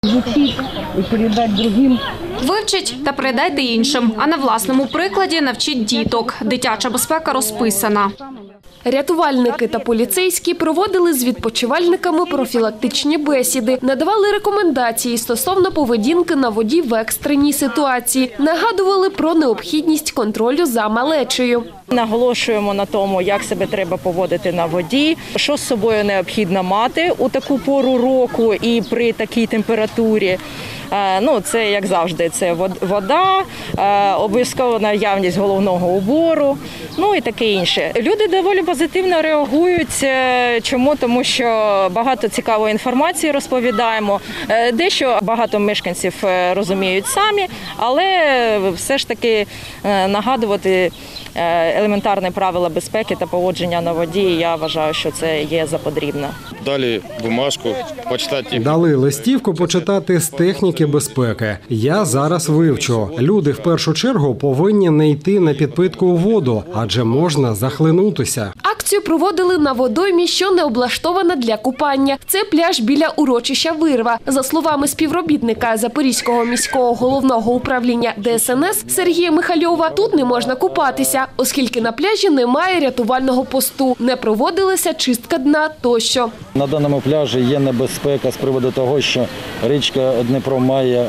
Изучить и передать другим. Вивчіть та передайте іншим, а на власному прикладі навчіть діток. Дитяча безпека розписана. Рятувальники та поліцейські проводили з відпочивальниками профілактичні бесіди, надавали рекомендації стосовно поведінки на воді в екстреній ситуації, нагадували про необхідність контролю за малечею. Наголошуємо на тому, як себе треба поводити на воді, що з собою необхідно мати у таку пору року і при такій температурі. Це, як завжди, це вода, обов'язково наявність головного убору, і таке інше. Люди доволі позитивно реагують. Чому? Тому що багато цікавої інформації розповідаємо. Дещо багато мешканців розуміють самі, але все ж таки нагадувати елементарні правила безпеки та поводження на воді, я вважаю, що це є за потрібно. Дали бумажку, почитати. Дали листівку почитати з техніки безпеки. Я зараз вивчу. Люди в першу чергу повинні не йти на підпитку у воду, адже можна захлинутися. Акцію проводили на водоймі, що не облаштована для купання. Це пляж біля урочища Вирва. За словами співробітника Запорізького міського головного управління ДСНС Сергія Михальова, тут не можна купатися, оскільки на пляжі немає рятувального посту, не проводилася чистка дна тощо. На даному пляжі є небезпека з приводу того, що річка Дніпро має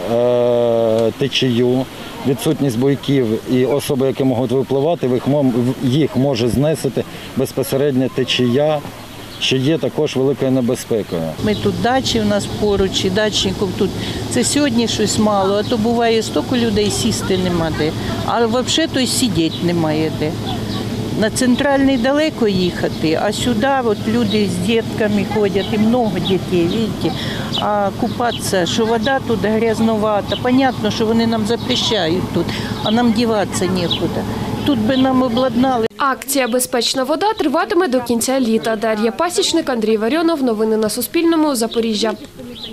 течію, відсутність буйків і особи, які можуть випливати, їх може знесити безпосередньо течія, що є також великою небезпекою. Ми тут дачі, у нас поруч, і дачників тут. Це сьогодні щось мало, а то буває стільки людей, сісти нема де. А взагалі то й сидіти немає де. На центральний далеко їхати, а сюди от люди з дітками ходять, і багато дітей, бачите. А купатися, що вода тут грязновата, понятно, що вони нам запрещають тут, а нам діватися нікуди. Тут би нам обладнали. Акція «Безпечна вода» триватиме до кінця літа. Дар'я Пасічник, Андрій Варіонов. Новини на Суспільному. Запоріжжя.